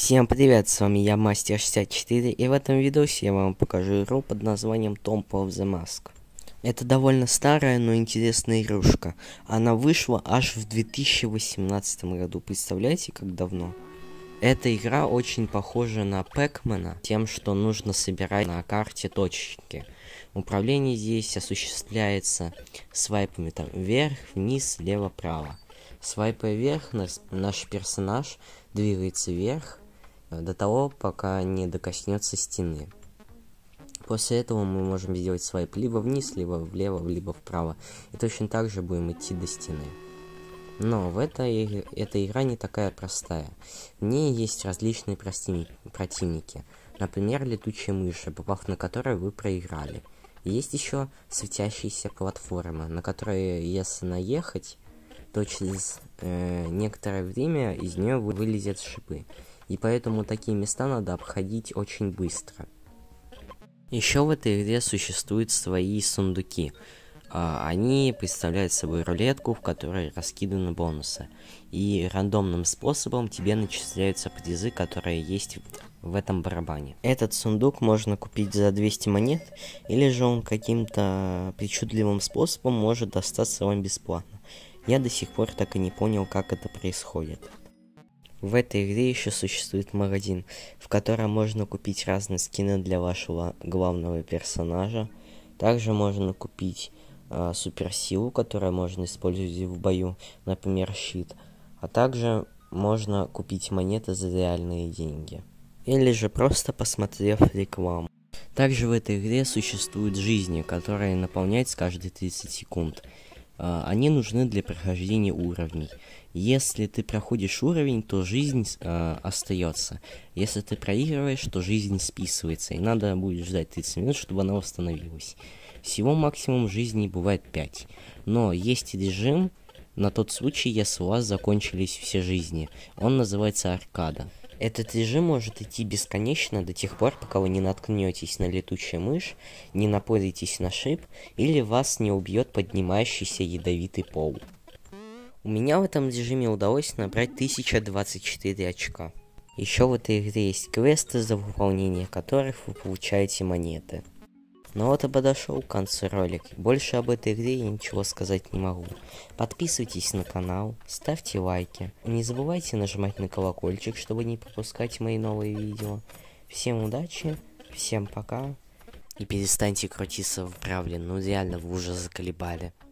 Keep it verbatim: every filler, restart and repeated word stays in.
Всем привет, с вами я, Мастер шестьдесят четыре, и в этом видосе я вам покажу игру под названием Tomb of the Mask. Это довольно старая, но интересная игрушка. Она вышла аж в две тысячи восемнадцатом году, представляете, как давно? Эта игра очень похожа на Пэкмана, тем, что нужно собирать на карте точки. Управление здесь осуществляется свайпами там вверх, вниз, лево, право. Свайпая вверх, наш, наш персонаж двигается вверх до того, пока не докоснется стены. После этого мы можем сделать свайп либо вниз, либо влево, либо вправо. И точно так же будем идти до стены. Но в этой эта игра не такая простая. В ней есть различные противники. Например, летучая мышь, попав на которую вы проиграли. Есть еще светящиеся платформы, на которые, если наехать, то через э, некоторое время из нее вылезет шипы. И поэтому такие места надо обходить очень быстро. Еще в этой игре существуют свои сундуки. А, они представляют собой рулетку, в которой раскиданы бонусы. И рандомным способом тебе начисляются призы, которые есть в этом барабане. Этот сундук можно купить за двести монет, или же он каким-то причудливым способом может достаться вам бесплатно. Я до сих пор так и не понял, как это происходит. В этой игре еще существует магазин, в котором можно купить разные скины для вашего главного персонажа. Также можно купить э, суперсилу, которую можно использовать в бою, например, щит. А также можно купить монеты за реальные деньги. Или же просто посмотрев рекламу. Также в этой игре существуют жизни, которые наполняются каждые тридцать секунд. Они нужны для прохождения уровней. Если ты проходишь уровень, то жизнь э, остается. Если ты проигрываешь, то жизнь списывается. И надо будет ждать тридцать минут, чтобы она восстановилась. Всего максимум жизней бывает пять. Но есть режим на тот случай, если у вас закончились все жизни. Он называется аркада. Этот режим может идти бесконечно до тех пор, пока вы не наткнетесь на летучую мышь, не напоритесь на шип, или вас не убьет поднимающийся ядовитый пол. У меня в этом режиме удалось набрать тысяча двадцать четыре очка. Еще в этой игре есть квесты, за выполнение которых вы получаете монеты. Ну вот и подошел к концу ролик. Больше об этой игре я ничего сказать не могу. Подписывайтесь на канал, ставьте лайки. Не забывайте нажимать на колокольчик, чтобы не пропускать мои новые видео. Всем удачи, всем пока. И перестаньте крутиться вправо, ну реально вы уже заколебали.